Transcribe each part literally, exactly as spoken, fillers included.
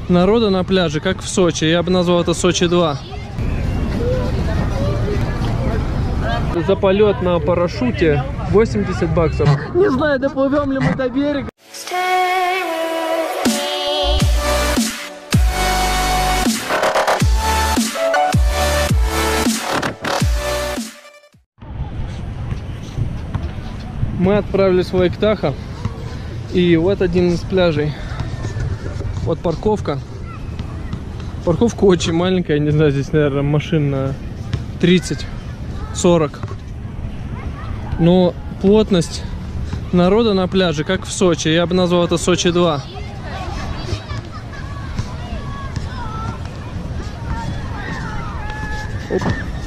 народа на пляже, как в Сочи. Я бы назвал это Сочи два. За полет на парашюте восемьдесят баксов. Не знаю, доплывем ли мы до берега. Мы отправились в Лейк-Тахо. И вот один из пляжей. Вот парковка. Парковка очень маленькая. Не знаю, здесь, наверное, машин на тридцать сорок. Но плотность народа на пляже, как в Сочи. Я бы назвал это Сочи два. Оп.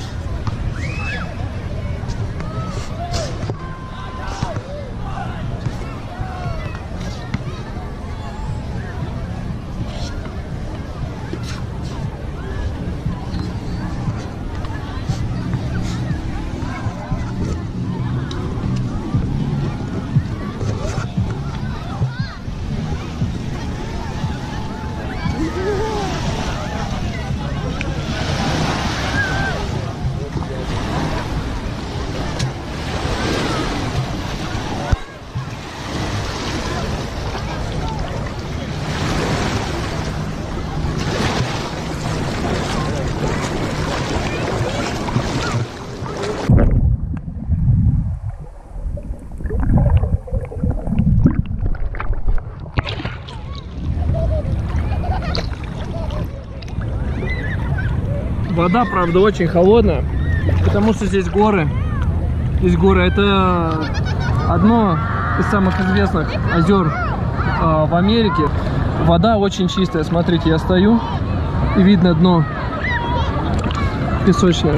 Вода, правда, очень холодная, потому что здесь горы. Здесь горы. Это одно из самых известных озер э, в Америке. Вода очень чистая. Смотрите, я стою, и видно дно песочное.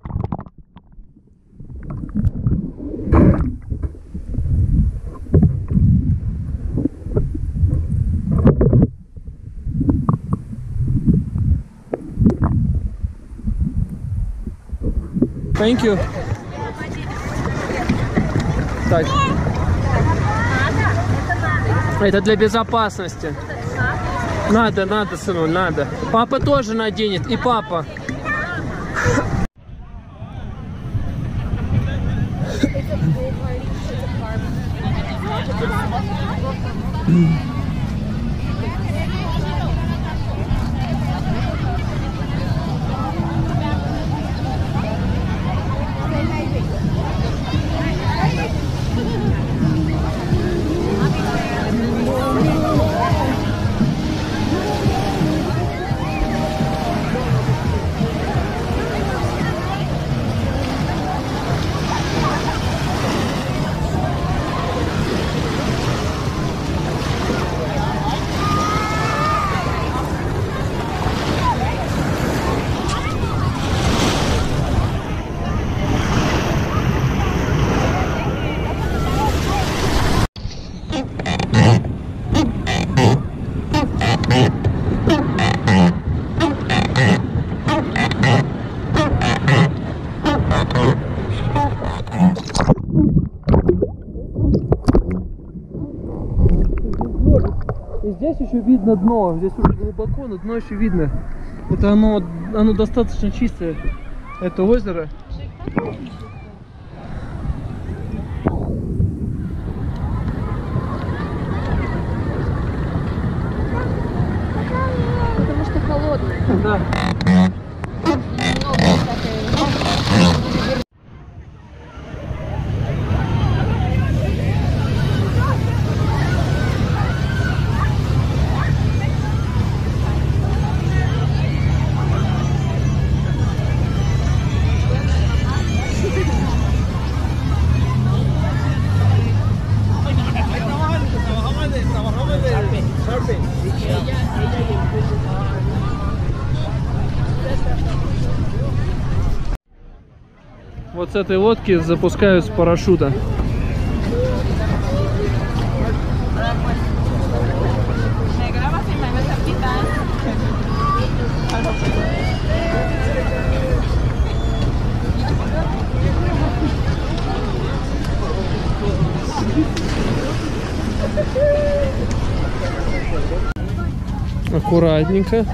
Thank you. Так. Это для безопасности. Надо, надо, сынуль, надо. Папа тоже наденет, и папа. И здесь еще видно дно, здесь уже глубоко, но дно еще видно. Это оно, оно достаточно чистое, это озеро. Потому что холодное. Да. Вот с этой лодки запускают с парашюта. аккуратненько.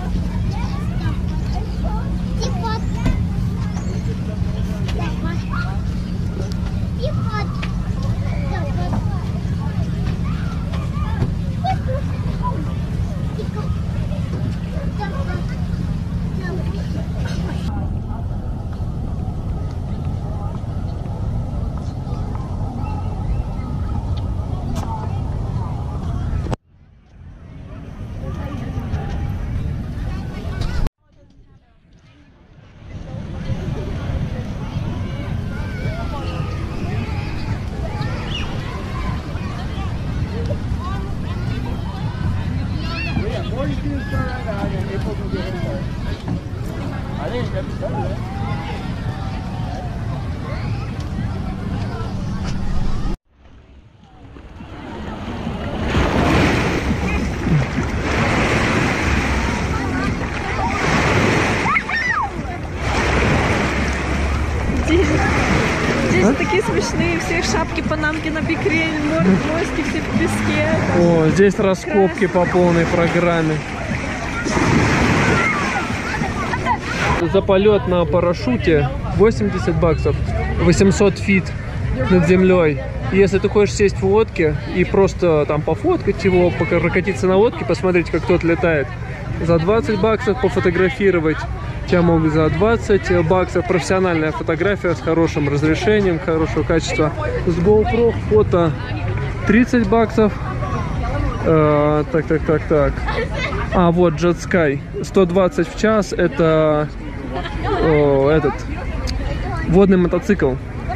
Здесь такие смешные, все шапки, панамки на бикрень, мостик все в песке. О, здесь раскопки по полной программе. За полет на парашюте восемьдесят баксов, восемьсот фит над землей. Если ты хочешь сесть в лодке и просто там пофоткать его, прокатиться на лодке, посмотреть, как тот летает, за двадцать баксов пофотографировать. Тебя могут за двадцать баксов профессиональная фотография с хорошим разрешением, хорошего качества. С GoPro фото тридцать баксов. Э, так, так, так, так. А, вот JetSky. сто двадцать в час. Это о, этот водный мотоцикл.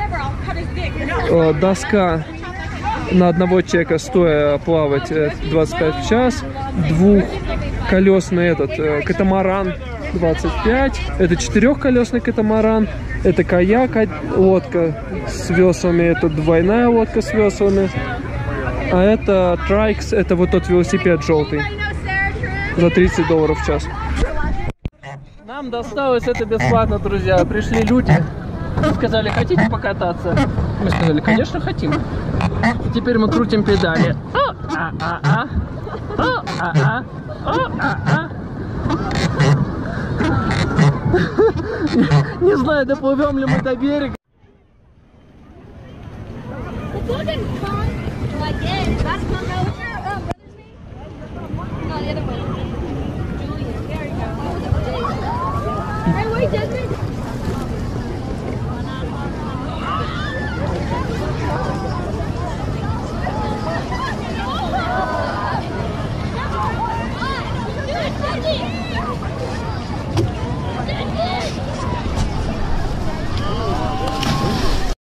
О, доска на одного человека стоя плавать двадцать пять в час. Двухколесный этот э, катамаран двадцать пять. Это четырехколесный катамаран. Это каяк, лодка с веслами. Это двойная лодка с веслами. А это трайкс. Это вот тот велосипед желтый. За тридцать долларов в час. Нам досталось это бесплатно, друзья. Пришли люди. Сказали, хотите покататься? Мы сказали, конечно, хотим. И теперь мы крутим педали. О-а-а-а. О-а-а. О-а-а. Не знаю, доплывем ли мы до берега. Desmond?